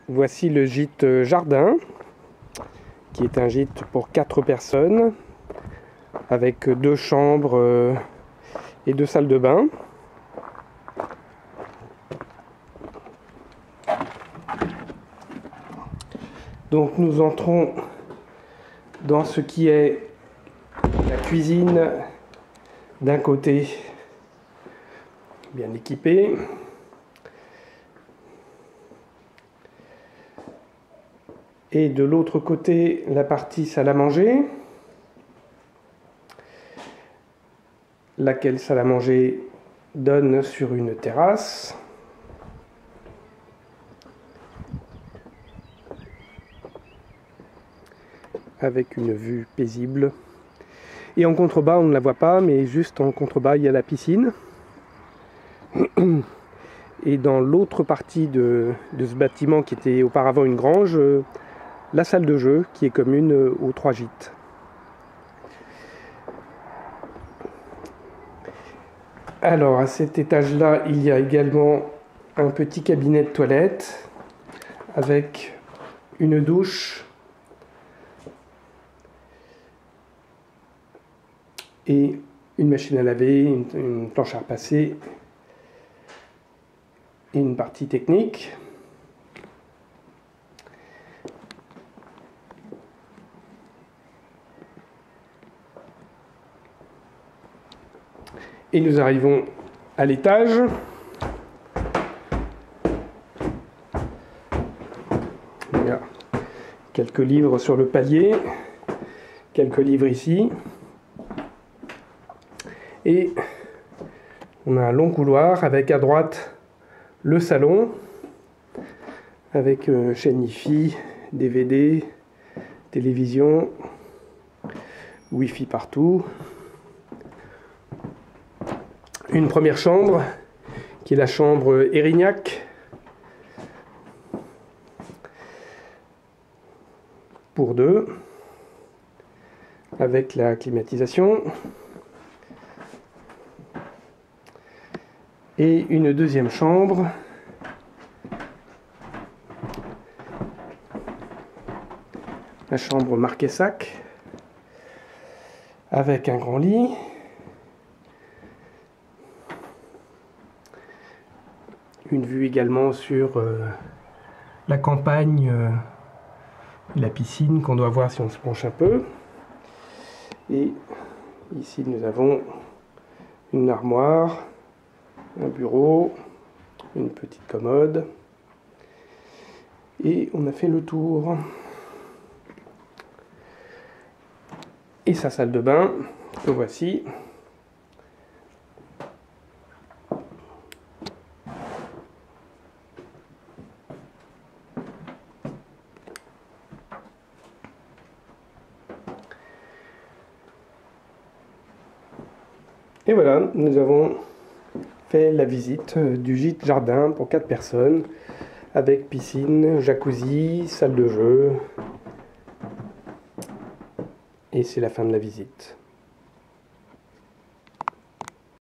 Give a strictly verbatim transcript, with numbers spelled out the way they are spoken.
Voici le gîte jardin, qui est un gîte pour quatre personnes, avec deux chambres et deux salles de bain. Donc nous entrons dans ce qui est la cuisine d'un côté, bien équipée. Et de l'autre côté, la partie salle à manger, laquelle salle à manger donne sur une terrasse. Avec une vue paisible. Et en contrebas, on ne la voit pas, mais juste en contrebas, il y a la piscine. Et dans l'autre partie de, de ce bâtiment, qui était auparavant une grange, la salle de jeu, qui est commune aux trois gîtes. Alors, à cet étage-là, il y a également un petit cabinet de toilette avec une douche et une machine à laver, une, une planche à repasser et une partie technique. Et nous arrivons à l'étage. Il y a quelques livres sur le palier, quelques livres ici. Et on a un long couloir avec à droite le salon, avec euh, chaîne Hi-Fi, D V D, télévision, Wi-Fi partout. Une première chambre, qui est la chambre Érignac, pour deux, avec la climatisation. Et une deuxième chambre, la chambre Marquessac, avec un grand lit. Une vue également sur euh, la campagne, euh, la piscine qu'on doit voir si on se penche un peu. Et ici nous avons une armoire, un bureau, une petite commode. Et on a fait le tour. Et sa salle de bain, que voici. Et voilà, nous avons fait la visite du gîte jardin pour quatre personnes, avec piscine, jacuzzi, salle de jeu. Et c'est la fin de la visite.